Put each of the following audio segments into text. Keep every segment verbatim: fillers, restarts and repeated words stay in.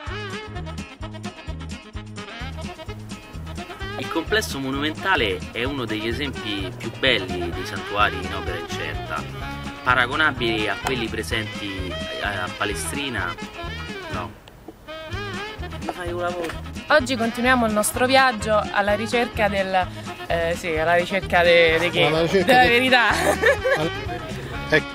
Il complesso monumentale è uno degli esempi più belli dei santuari in opera incerta, paragonabili a quelli presenti a Palestrina. No. Ma fai un lavoro. Oggi continuiamo il nostro viaggio alla ricerca del... Eh, sì, alla ricerca de, de che? Alla ricerca della de... verità. All... Ecco.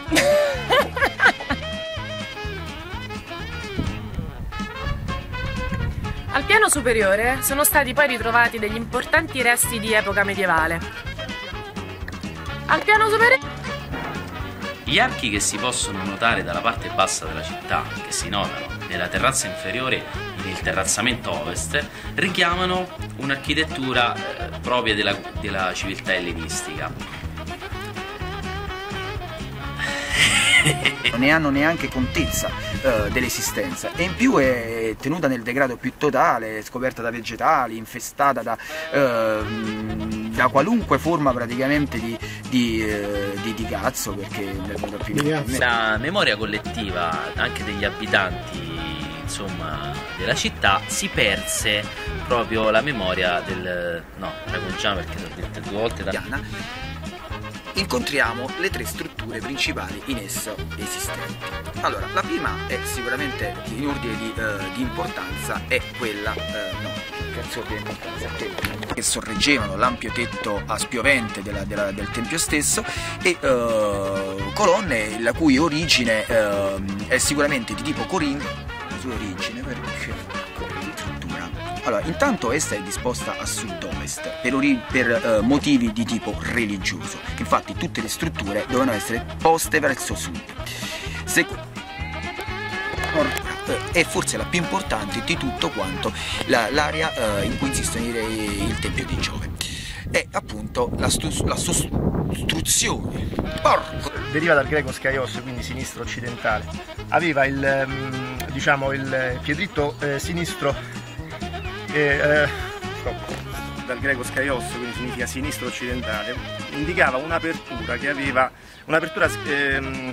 Al piano superiore sono stati poi ritrovati degli importanti resti di epoca medievale. Al piano superiore... Gli archi che si possono notare dalla parte bassa della città, che si notano nella terrazza inferiore nel terrazzamento ovest, richiamano un'architettura eh, propria della, della civiltà ellenistica. Non ne hanno neanche contezza uh, dell'esistenza, e in più è tenuta nel degrado più totale, scoperta da vegetali, infestata da, uh, da qualunque forma praticamente di, di, uh, di, di cazzo, perché non è venuta più. La memoria collettiva anche degli abitanti, insomma, della città, si perse proprio la memoria del... no, raccontiamo perché l'ho detto due volte da... Incontriamo le tre strutture principali in esso esistenti. Allora, la prima è sicuramente in ordine di, uh, di importanza, è quella, uh, no, terzo ordine di importanza, che sorreggevano l'ampio tetto a spiovente della, della, del tempio stesso, e uh, colonne la cui origine uh, è sicuramente di tipo corintio. La sua origine perché Allora, intanto essa è disposta a sud-ovest per, per uh, motivi di tipo religioso. Infatti tutte le strutture dovevano essere poste verso sud. Se... È forse la più importante di tutto quanto l'area uh, in cui insiste il Tempio di Giove. È appunto la, la sostruzione. Porco! Deriva dal greco skaios, quindi sinistro occidentale. Aveva il, um, diciamo, il piedritto eh, sinistro... E, eh, dal greco skaios, quindi significa sinistro occidentale, indicava un'apertura che aveva un'apertura ehm,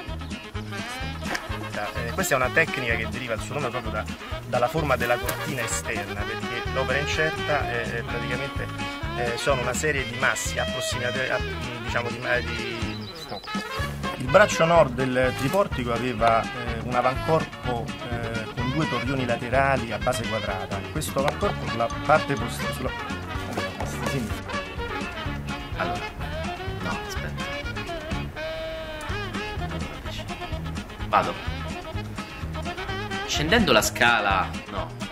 eh, questa è una tecnica che deriva il suo nome proprio da, dalla forma della cortina esterna, perché l'opera incerta eh, praticamente eh, sono una serie di massi approssimati, diciamo di, di no. Il braccio nord del triportico aveva eh, un avancorpo eh, con due torrioni laterali a base quadrata. Questo avancorpo sulla parte posteriore, sulla sinistra. Allora, no, aspetta. Vado. Scendendo la scala, no.